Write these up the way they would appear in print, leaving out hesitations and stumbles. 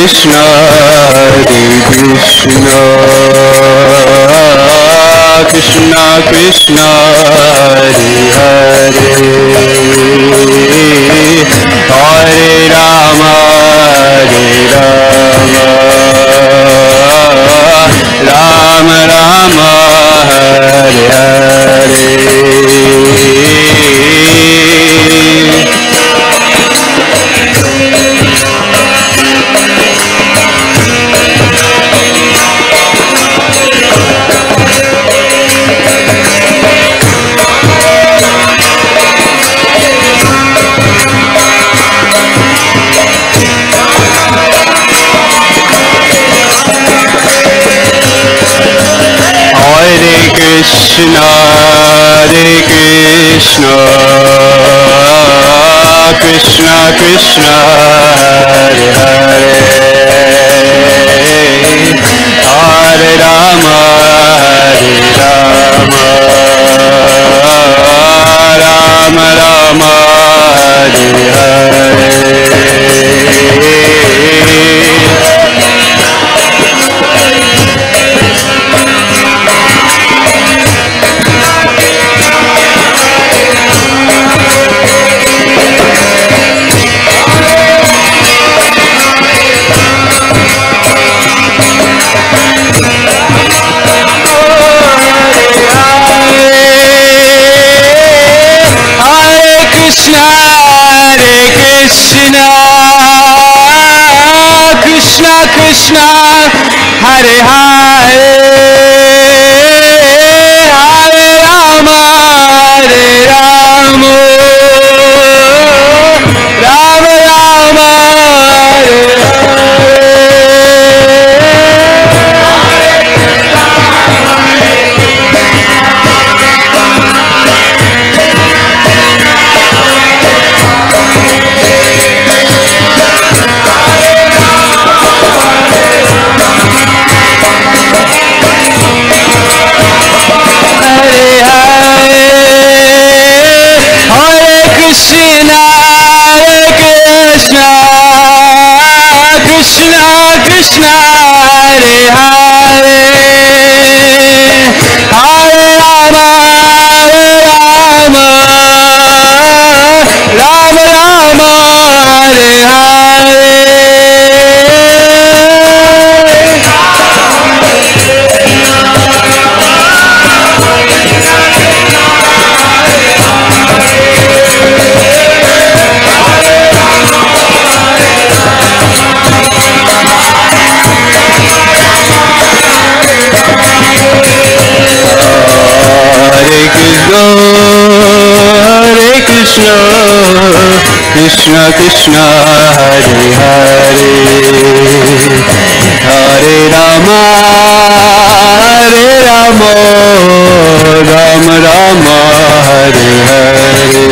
Krishna, Krishna Krishna, Hare Hare, Hare Rama, Rama Rama, Hare Hare. Krishna, Hare Krishna, Krishna Krishna, Hare Hare, Hare Rama, Rama Rama, Hare Hare. Krishna Krishna, Hare Hare, Hare Rama, Rama Rama, Hare Krishna, Hare Hare, Hare Rama, Rama Rama, Hare Hare. Krishna Krishna, Hare Hare, Hare Rama, Rama Rama, Hare Hare.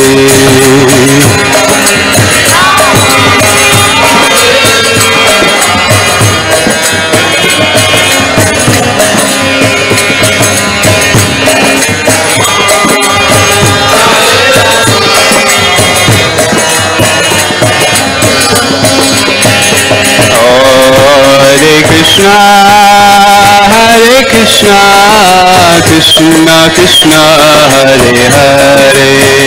Krishna, Krishna Krishna, Hare Hare,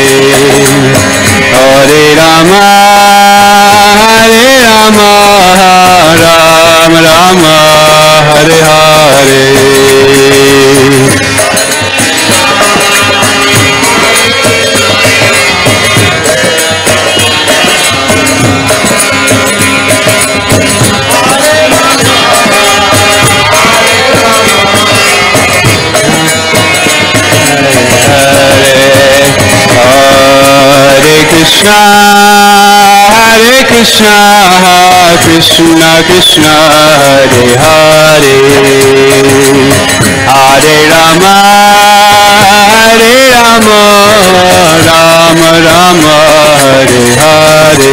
Hare Rama, Rama Rama, Hare Hare. Krishna, Krishna Krishna, Hare Hare, Hare Rama, Rama Rama, Hare Hare.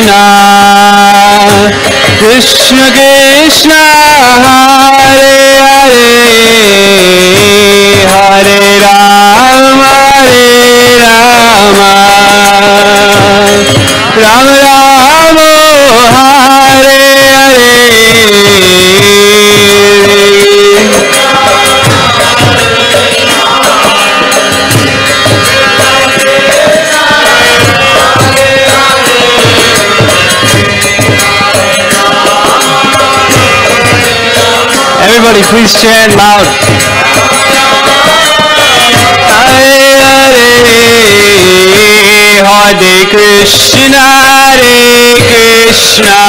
Krishna Krishna Krishna Hare Hare Hare Rama Rama Rama Hare Hare Everybody please chant loud. Hare Hare Hare Krishna Hare Krishna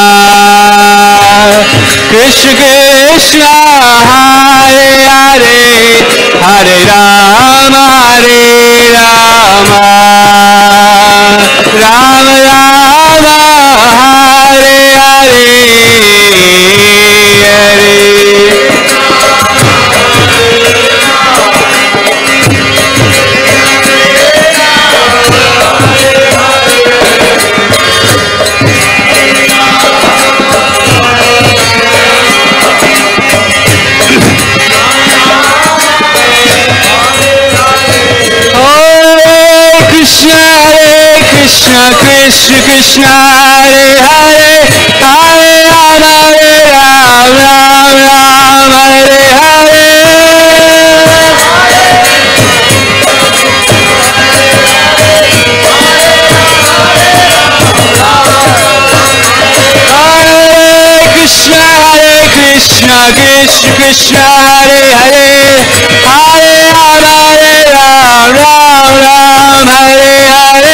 Krishna Krishna Hare Hare Hare Rama Rama Rama Hare Hare Krishna Krishna Hare Hare Hare Rama Rama Hare Hare Krishna Krishna Krishna Hare Hare Hare Rama Rama Hare Hare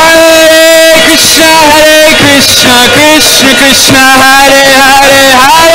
Krishna Krishna Hare Hare Hare